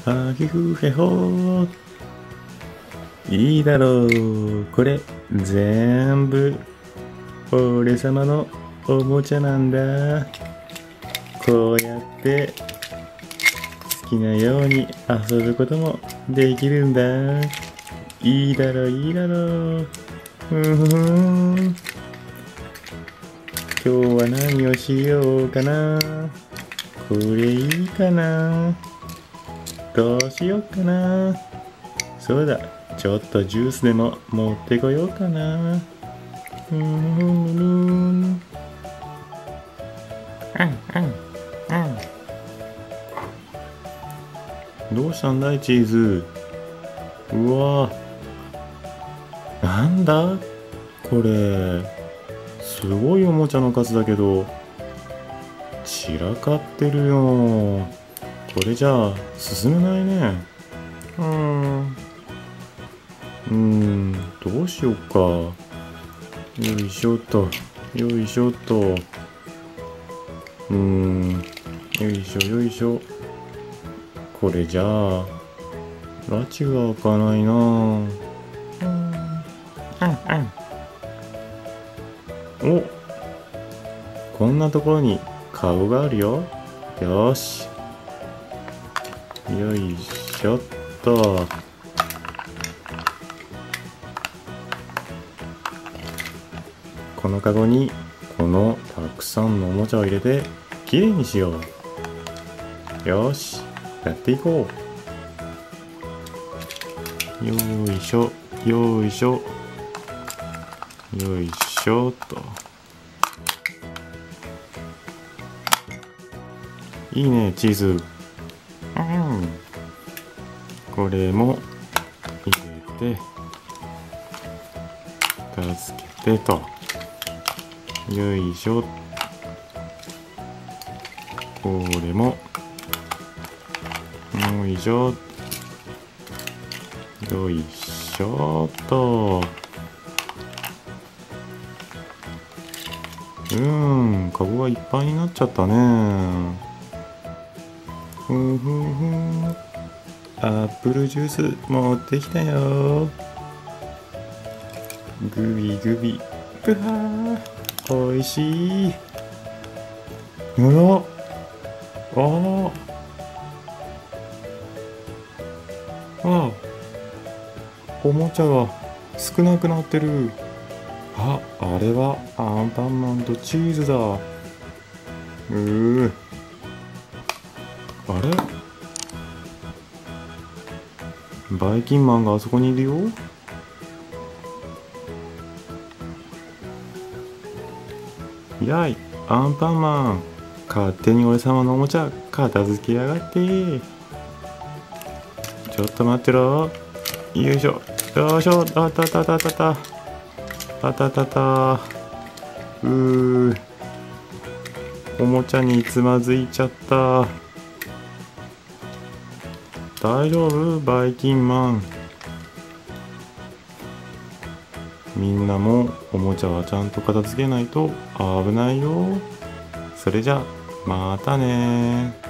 あひふへほ。いいだろう。これ全部俺様のおもちゃなんだ。こうやって好きなように遊ぶこともできるんだ。いいだろう、いいだろう。ふんふん。今日は何をしようかな。これいいかな。どうしようかな。そうだ、ちょっとジュースでも持ってこようかな。ふんふんふん。どうしたんだい、チーズ。うわ、なんだこれ。すごいおもちゃの数だけど散らかってるよ。これじゃあ進めないね。どうしようか。よいしょっと、よいしょっと。よいしょよいしょ。これじゃあ拉致が開かないな。お、こんなところにカゴがあるよ。よし、よいしょっと。このカゴにこのたくさんのおもちゃを入れてきれいにしよう。よし、やっていこう。よいしょよいしょよいしょっと。いいね、チーズ。これも入れて片付けてと。よいしょ。これもよいしょよいしょっと。カゴがいっぱいになっちゃったね。アップルジュース持ってきたよ。グビグビ。うわー、おいしい。おもちゃが少なくなってる。あれはアンパンマンとチーズだ。あれ、バイキンマンがあそこにいるよ。やい、アンパンマン、勝手に俺様のおもちゃ片付けやがって。ちょっと待ってろ。よいしょよいしょ。あたたたたたあたたた。おもちゃにつまずいちゃった。大丈夫？バイキンマン。みんなもおもちゃはちゃんと片付けないと危ないよ。それじゃまたね。